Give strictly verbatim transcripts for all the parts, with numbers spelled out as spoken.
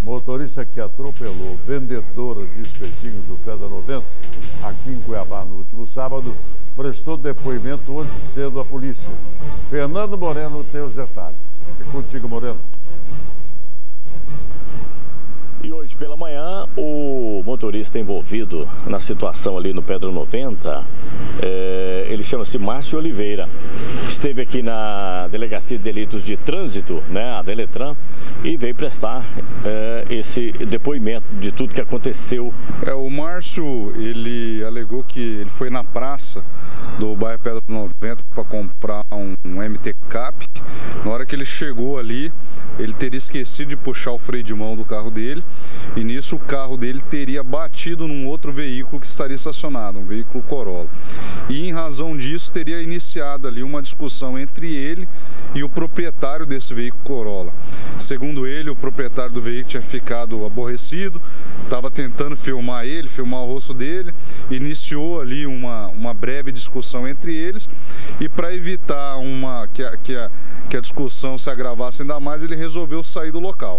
Motorista que atropelou vendedora de espetinhos do Pedra noventa, aqui em Cuiabá, no último sábado, prestou depoimento hoje cedo à polícia. Fernando Moreno tem os detalhes. É contigo, Moreno. E hoje pela manhã, o motorista envolvido na situação ali no Pedra noventa, é, ele chama-se Márcio Oliveira. Esteve aqui na Delegacia de Delitos de Trânsito, né, a Deletran, e veio prestar é, esse depoimento de tudo que aconteceu. É, o Márcio, ele alegou que ele foi na praça do bairro Pedra noventa para comprar um, um M T Cap. Na hora que ele chegou ali, ele teria esquecido de puxar o freio de mão do carro dele, e nisso o carro dele teria batido num outro veículo que estaria estacionado, um veículo Corolla. E em razão disso teria iniciado ali uma discussão entre ele e o proprietário desse veículo Corolla. Segundo ele, o proprietário do veículo tinha ficado aborrecido, estava tentando filmar ele, filmar o rosto dele, iniciou ali uma, uma breve discussão entre eles, e para evitar uma, que, a, que, a, que a discussão se agravasse ainda mais, ele resolveu sair do local.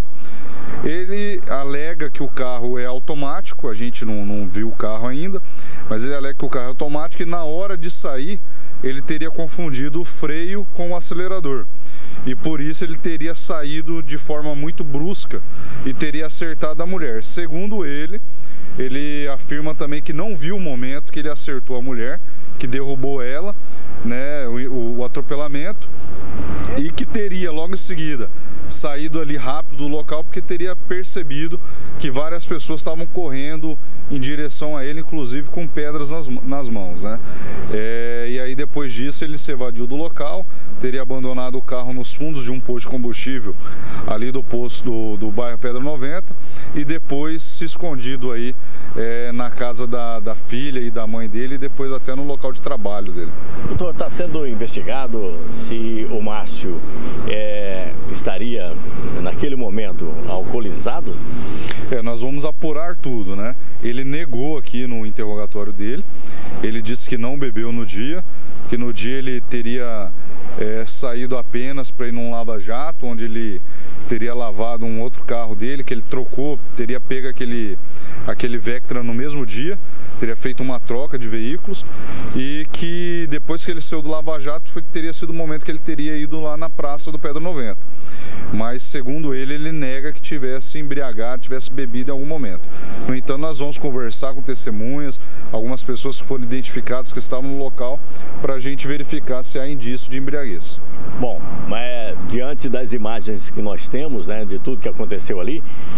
Ele alega que o carro é automático, a gente não, não viu o carro ainda, mas ele alega que o carro é automático e na hora de sair ele teria confundido o freio com o acelerador. E por isso ele teria saído de forma muito brusca e teria acertado a mulher. Segundo ele, ele afirma também que não viu o momento que ele acertou a mulher, que derrubou ela, né, o, o atropelamento, e que teria logo em seguida saído ali rápido do local porque teria percebido que várias pessoas estavam correndo em direção a ele, inclusive com pedras nas, nas mãos, né? É, e aí depois disso ele se evadiu do local, teria abandonado o carro nos fundos de um posto de combustível ali do posto do, do bairro Pedra noventa e depois se escondido aí é, na casa da, da filha e da mãe dele e depois até no local de trabalho dele. Doutor, está sendo investigado se o Márcio é, estaria naquele momento alcoolizado? É, nós vamos apurar tudo, né? Ele negou aqui no interrogatório dele, ele disse que não bebeu no dia, que no dia ele teria é, saído apenas para ir num lava-jato, onde ele teria lavado um outro carro dele, que ele trocou, teria pego aquele, aquele Vectra no mesmo dia, teria feito uma troca de veículos, e que depois que ele saiu do lava-jato foi, teria sido o momento que ele teria ido lá na praça do Pedra noventa. Mas segundo ele, ele nega que tivesse embriagado, tivesse bebido em algum momento. No entanto, nós vamos conversar com testemunhas, algumas pessoas que foram identificadas que estavam no local, para a gente verificar se há indício de embriaguez. Bom, mas diante das imagens que nós temos, né, de tudo que aconteceu ali,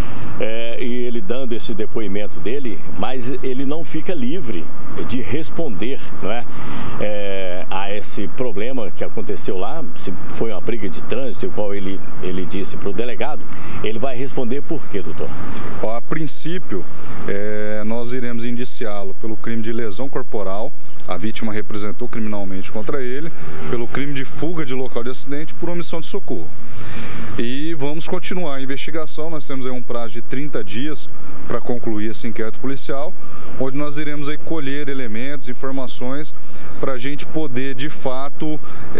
é, e ele dando esse depoimento dele, mas ele não fica livre de responder, não é, é, a esse problema que aconteceu lá, se foi uma briga de trânsito, igual ele, ele disse para o delegado, ele vai responder por quê, doutor? A princípio, é, nós iremos indiciá-lo pelo crime de lesão corporal, a vítima representou criminalmente contra ele, pelo crime de fuga de local de acidente por omissão de socorro. E vamos continuar a investigação, nós temos aí um prazo de trinta dias para concluir esse inquérito policial, onde nós iremos aí colher elementos, informações, para a gente poder de fato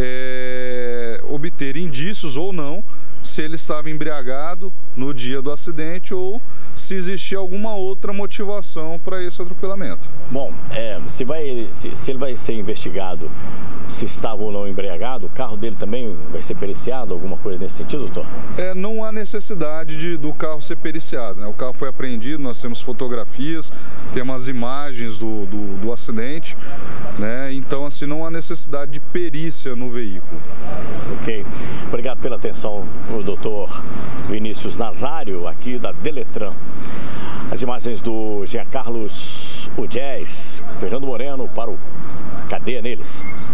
é, obter indícios ou não, se ele estava embriagado no dia do acidente ou se existia alguma outra motivação para esse atropelamento. Bom, é, se, vai, se, se ele vai ser investigado se estava ou não embriagado, o carro dele também vai ser periciado, alguma coisa nesse sentido, doutor? É, não há necessidade de, do carro ser periciado, né? O carro foi apreendido, nós temos fotografias, temos imagens do, do, do acidente, né? Então assim, não há necessidade de perícia no veículo. Ok, obrigado pela atenção, o doutor Vinícius Nazário, aqui da Deletran. As imagens do Jean Carlos Ugés, Fernando Moreno para o Cadeia Neles.